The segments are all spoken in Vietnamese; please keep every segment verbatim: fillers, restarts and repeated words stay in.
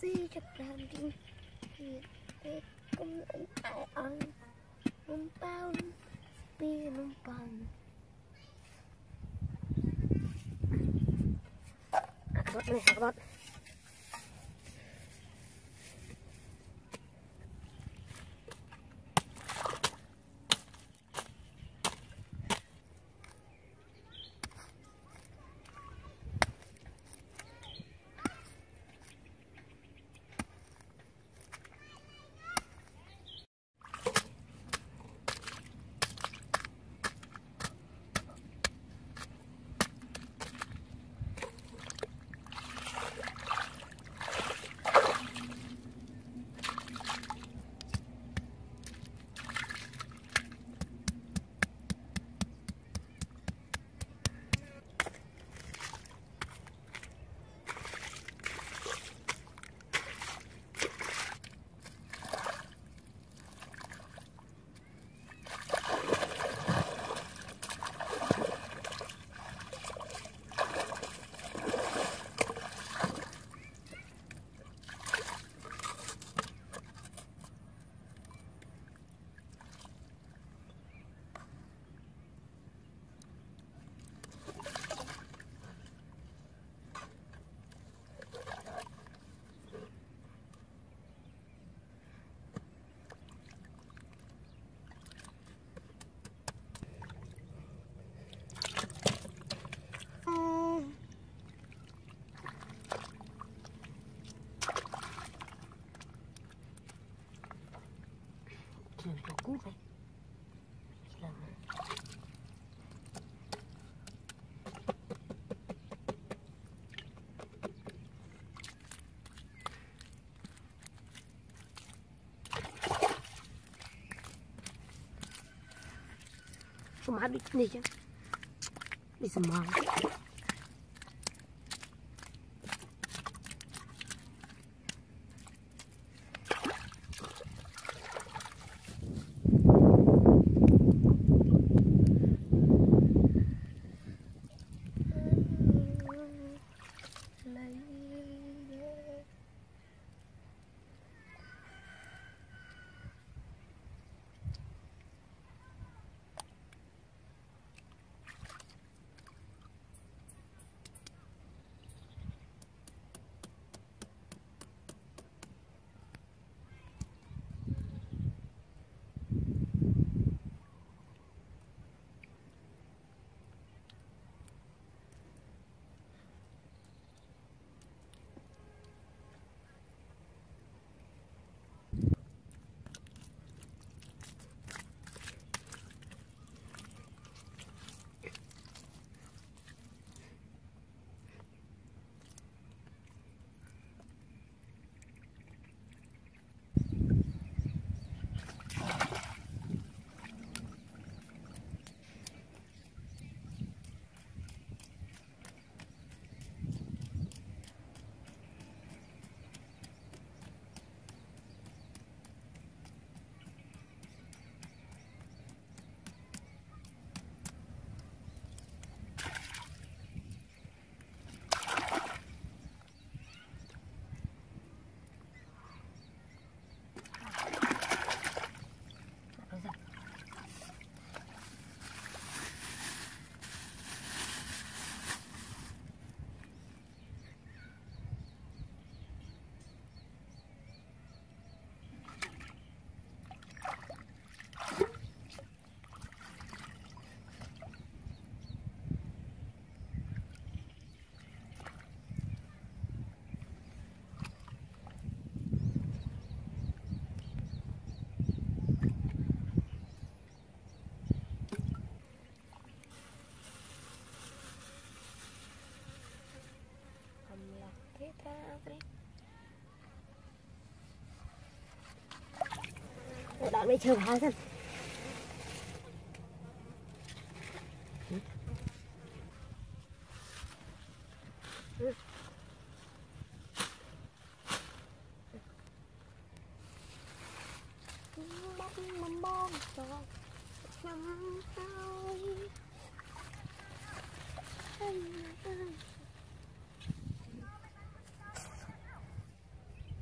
taxi chặt làm đi thì cũng lãnh ai ăn nông bao bia nông bằng à bớt này à bớt Trường cho cút vậy. Làm cái má đi đi chứ. Đi xem mòn. Đợi bây chờ hái xem. Bông bông cho năm hai.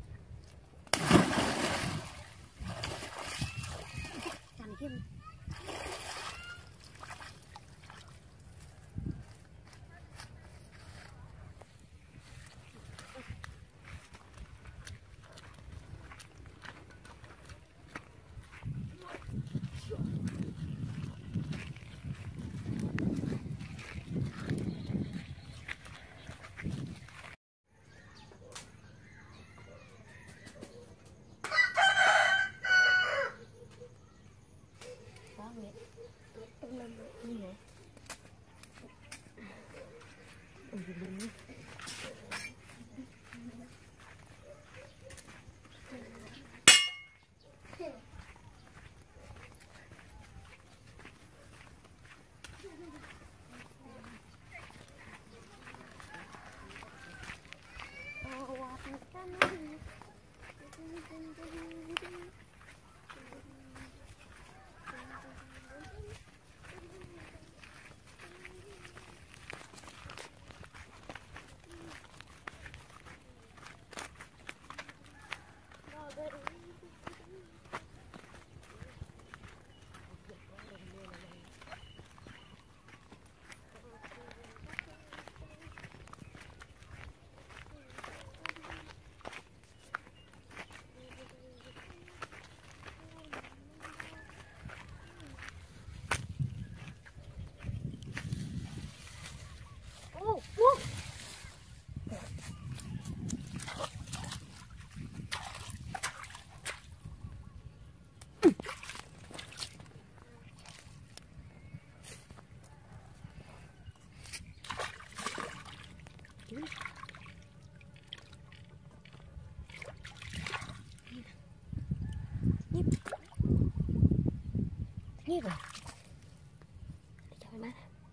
Như vậy cho nó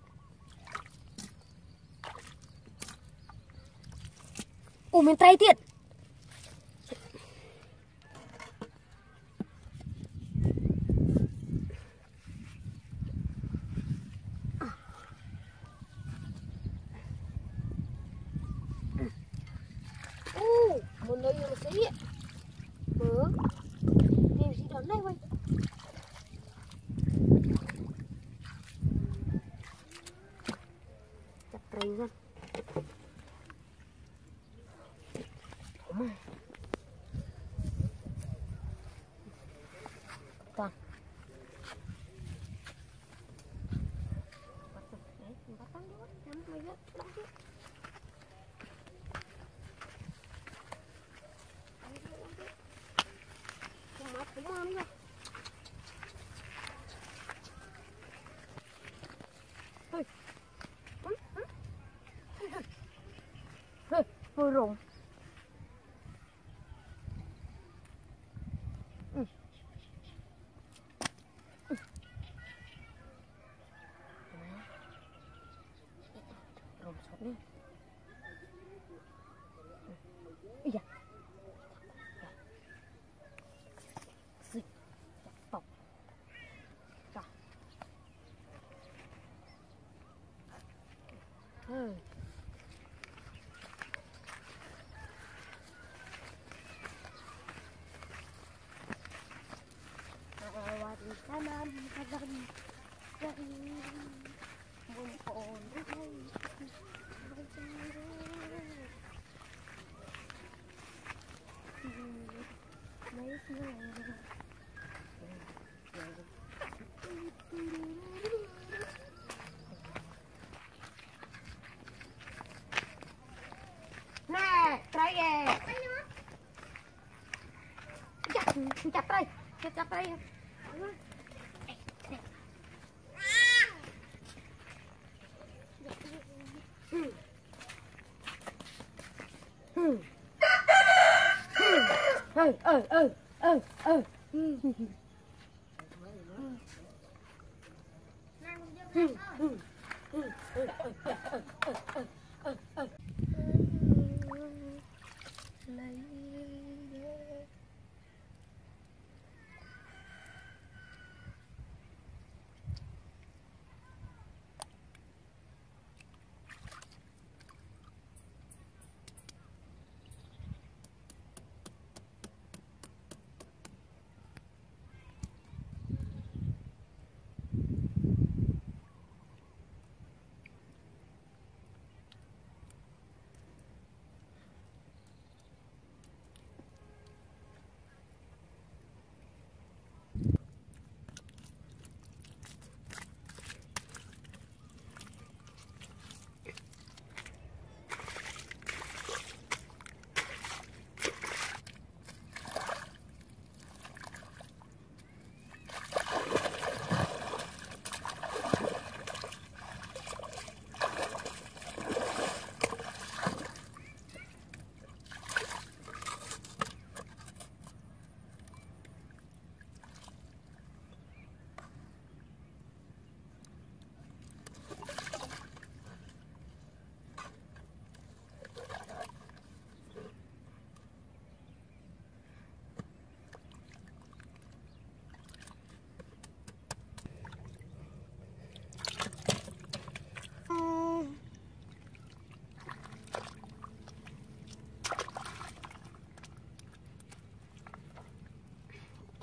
ủa mình tay tiệt ô một nơi nó sẽ hiện bớ tìm gì đó này vậy Rình luôn. Toàn. Đấy, mình bắt tăng nữa. Nhắm mày nữa, đóng chứ. Không mắt cũng ngon nữa. Thôi. Thôi rụng. Ừ. Ừ. Rụng sốt đi. Ý da. Xịt. Bọc. Rồi. Thôi. Kanan kanan kanan mumpun nè trai kìa chặt chặt đây chặt chặt đây ơi ơi ơi ơi ơi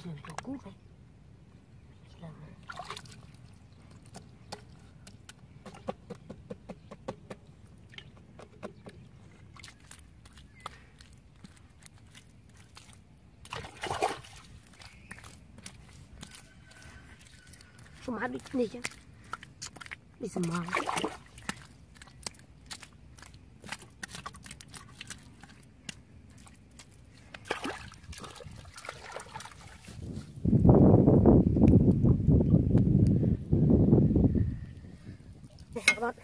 Chuyện của cút đấy. Làm cuma đi đi chứ. Đi xem mong. Các bạn.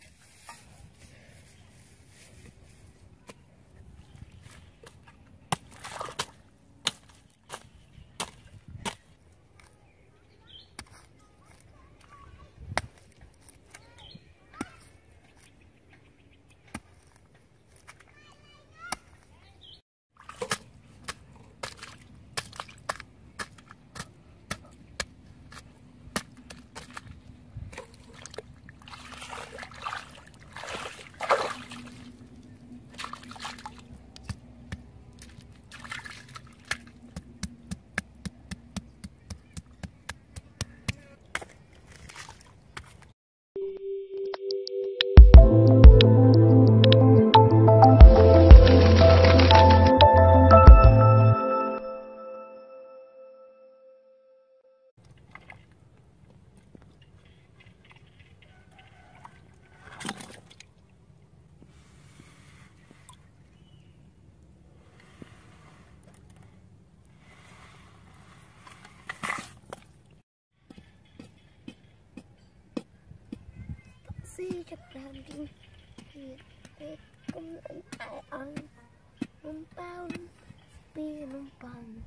Si chập đàn đi thì cũng lẫn tại ăn nông bao bia nông bằng